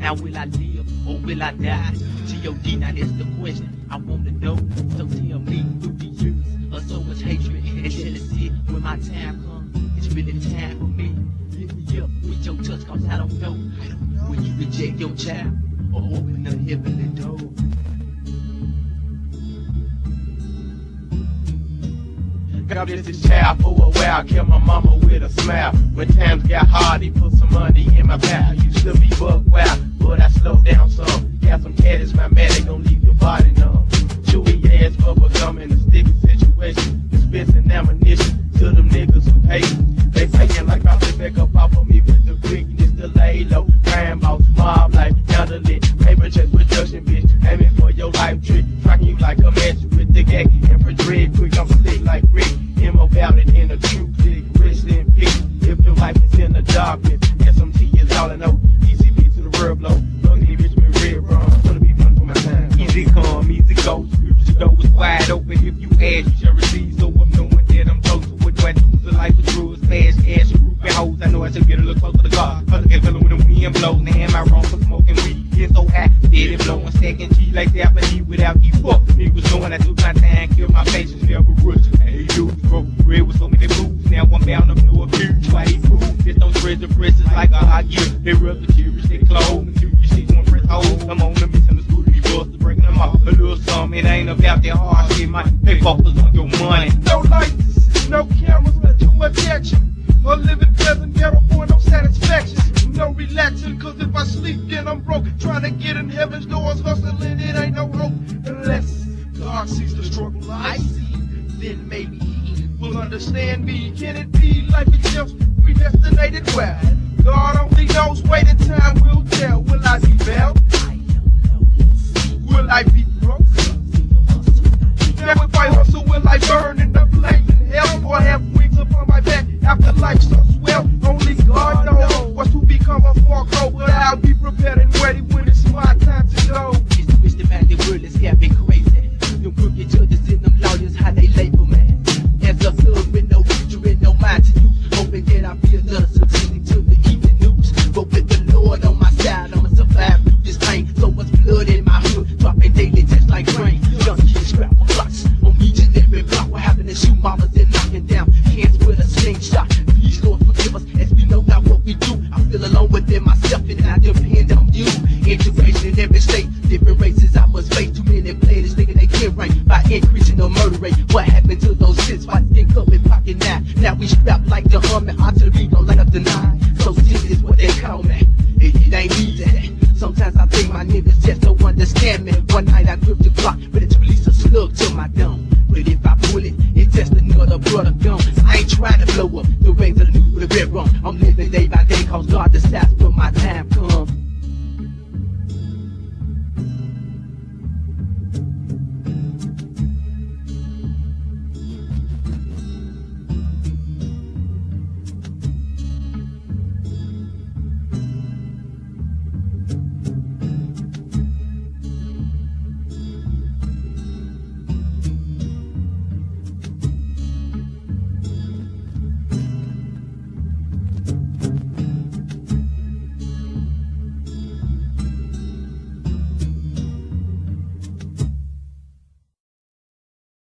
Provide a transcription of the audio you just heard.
Now will I live or will I die? G.O.D. now that's the question I want to know. So tell me, through the years of so much hatred and jealousy, when my time comes, it's really time for me. Lift me up with your touch, cause I don't know when you reject your child or open the heavenly door. God bless this child for a while, kept my mama with a smile. When times got hard, he put some money in my pal. Used to be buck wild, but I slowed down some. Got some caddies, my man, they gon' leave your body numb. Chewy ass bubble gum in a sticky situation. Dispensing ammunition to them niggas who hate. They faking like I flip back up off of me with the quickness, the lay low. Crime boss, mob life, handle it. Paper chase production, bitch, aiming for your life trick. Tracking you like a match with the gag. And for dread quick, I'm slick like Rick. Mo valid in a true click, rest in peace. If your life is in the darkness, SMT is all I know. Easy beat to the world blow. Luckily, Richmond red rum. Gonna be fun for my time. Easy come, easy go. The door is wide open. If you ask, you shall receive. So I'm knowing that I'm close to what do I do? The life of drugs, fast cash, and groupie hoes. I know I should get a little closer to God. Cause I get feeling when the wind blows. Now am I wrong for smoking weed? Get so high, steady blowing, stacking G like that, but he without keep up. Niggas knowing I took my time, kill my patience, never rush. Hey, dude, bro, red with so many moves. Now I'm bound up to a beard. Why he move? Just don't spread the presses like a hot gear. They rub the cherish, they clothes. And you shit on press holes. I'm on the mission, the school to be busted, breaking them off. A little something, it ain't about that hard shit, man. Pay focus on your money. No lights, no cameras, but too much action. A living present, never for no satisfaction. No relaxing, cause if I sleep, then I'm broke. Trying to get in heaven's doors, hustling, it ain't no hope. Unless God sees the struggle I see, then maybe He will understand me. Can it be life itself predestinated? Well, God only knows, waiting time will tell. Will I be bound? Will I be broke? Now if I hustle, will I burn in the flame in hell? Or have wings upon my back after life so swell? Only God knows what's to become a fork, but I'll be prepared and ready when it's my time to go. It's twist the man, the world is getting crazy. Them crooked judges and them lawyers, how they label man. As a son with no future and no mind to use, hoping that I be another statistic to the evening news. But with the Lord on my side, I'ma survive through this pain. So much blood in my hood, dropping daily just like rain. Young kids scrap for blocks on each and every block. What happened to shoot mamas and knocking down cans with a slingshot? Please, Lord, forgive us as we know not what we do. I feel alone within myself and I depend on you. Integration in every state, different races I must face. Too many players thinking they can rank by increasing the murder rate. What happened to those shits? Why stick up in pocket now? Now we strapped like the Hummer, artillery don't light up the nine. So serious what they call me. It ain't easy. Sometimes I think my niggas just don't understand me. One night I gripped the clock, but it's released a slug to my dome. But if I pull it, it's just another brother gone. I ain't trying to blow up the reins of the news with a red rum. I'm living that